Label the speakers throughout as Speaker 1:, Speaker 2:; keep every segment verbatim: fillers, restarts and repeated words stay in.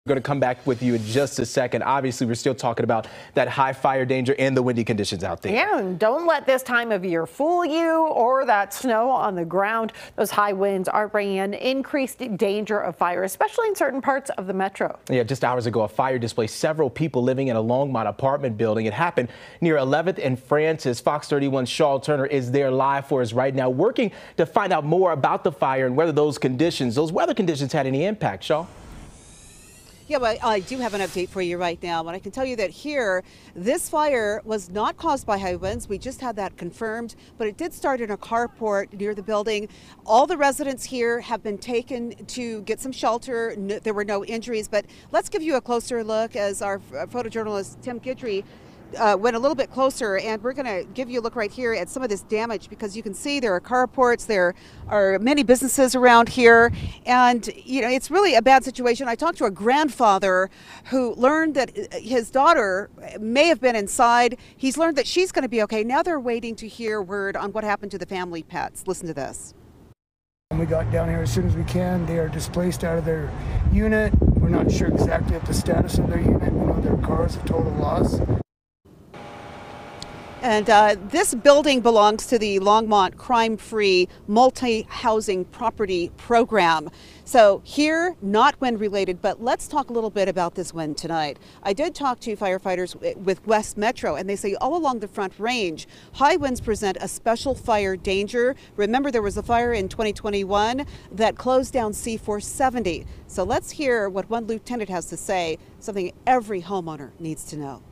Speaker 1: We're going to come back with you in just a second. Obviously, we're still talking about that high fire danger and the windy conditions out there.
Speaker 2: Yeah, and don't let this time of year fool you or that snow on the ground. Those high winds are bringing in increased danger of fire, especially in certain parts of the metro.
Speaker 1: Yeah, just hours ago, a fire displaced several people living in a Longmont apartment building. It happened near eleventh and Francis. Fox thirty-one's Shaw Turner is there live for us right now, working to find out more about the fire and whether those conditions, those weather conditions had any impact. Shaw?
Speaker 3: Yeah, well, I do have an update for you right now, but I can tell you that here, this fire was not caused by high winds. We just had that confirmed, but it did start in a carport near the building. All the residents here have been taken to get some shelter. No, there were no injuries, but let's give you a closer look as our photojournalist Tim Guidry Uh, went a little bit closer, and we're going to give you a look right here at some of this damage, because you can see there are carports, there are many businesses around here, and you know it's really a bad situation. I talked to a grandfather who learned that his daughter may have been inside. He's learned that she's going to be okay. Now they're waiting to hear word on what happened to the family pets. Listen to this.
Speaker 4: We got down here as soon as we can. They are displaced out of their unit. We're not sure exactly of the status of their unit. We know their car is a total loss.
Speaker 3: And uh, this building belongs to the Longmont crime-free multi-housing property program. So here, not wind related, but let's talk a little bit about this wind tonight. I did talk to firefighters with West Metro, and they say all along the Front Range, high winds present a special fire danger. Remember, there was a fire in twenty twenty-one that closed down C four seventy. So let's hear what one lieutenant has to say, something every homeowner needs to know.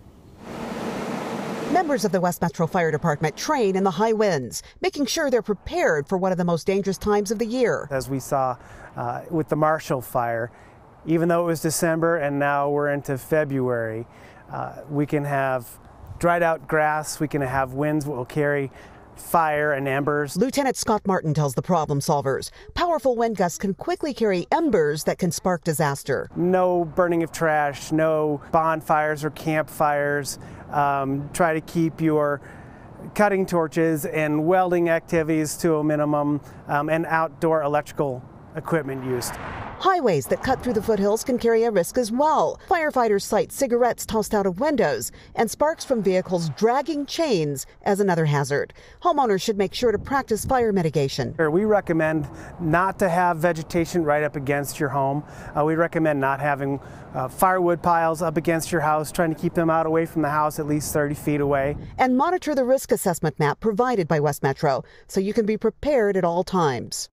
Speaker 5: Members of the West Metro Fire Department train in the high winds, making sure they're prepared for one of the most dangerous times of the year.
Speaker 6: As we saw uh, with the Marshall fire, even though it was December and now we're into February, uh, we can have dried out grass, we can have winds that will carry fire and embers.
Speaker 5: Lieutenant Scott Martin tells the problem solvers, powerful wind gusts can quickly carry embers that can spark disaster.
Speaker 6: No burning of trash, no bonfires or campfires. Um, try to keep your cutting torches and welding activities to a minimum, um, and outdoor electrical equipment used.
Speaker 5: Highways that cut through the foothills can carry a risk as well. Firefighters cite cigarettes tossed out of windows and sparks from vehicles dragging chains as another hazard. Homeowners should make sure to practice fire mitigation.
Speaker 6: We recommend not to have vegetation right up against your home. Uh, we recommend not having uh, firewood piles up against your house, trying to keep them out away from the house at least thirty feet away.
Speaker 5: And monitor the risk assessment map provided by West Metro so you can be prepared at all times.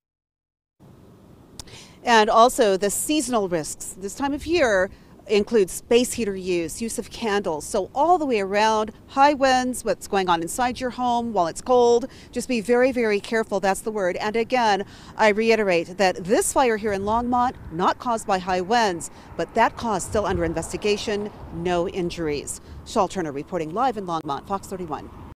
Speaker 3: And also the seasonal risks this time of year include space heater use, use of candles. So all the way around, high winds, what's going on inside your home while it's cold. Just be very, very careful. That's the word. And again, I reiterate that this fire here in Longmont, not caused by high winds, but that cause still under investigation. No injuries. Shaw Turner reporting live in Longmont, Fox thirty-one.